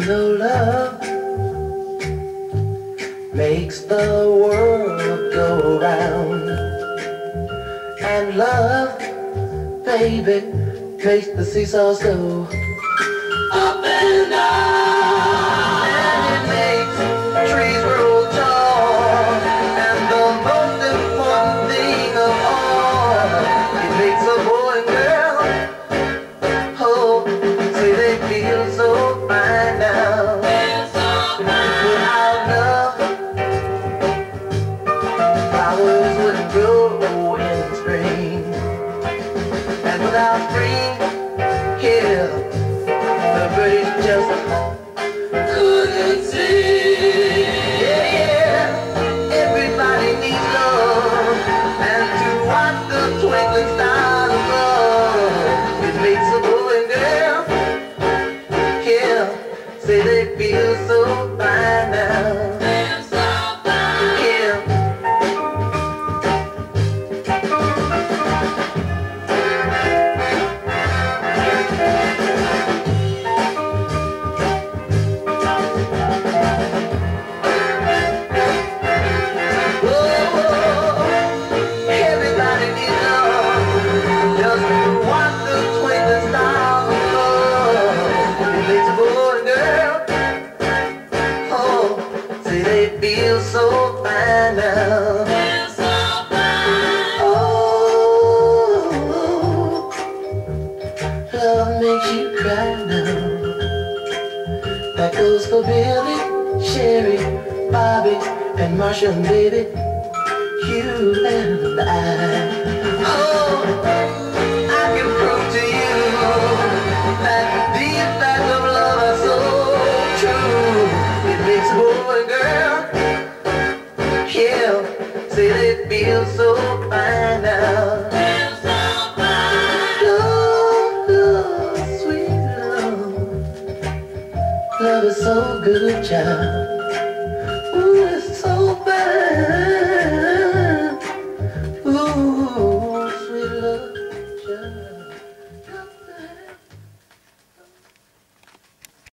You know love makes the world go round, and love, baby, makes the seesaws go up and down, and it makes trees grow tall, and the most important thing of all, it makes a boy and girl, oh, say they feel so fine now. Without love, flowers wouldn't grow in spring, and without spring, here, the birds just couldn't sing. Yeah, yeah, everybody needs love, and to watch the twinkling stars above, it makes a boy and girl, yeah, say they feel so fine now. Feel so fine now. Feel so fine. Oh, love makes you cry now. That goes for Billy, Sherry, Bobby, and Marsha, and baby, you and I. Oh, I can prove to you that the effects of love are so true. It makes a boy and girl, yeah, say they feel so fine now. Feel so fine. Love, love, sweet love. Love is so good, child.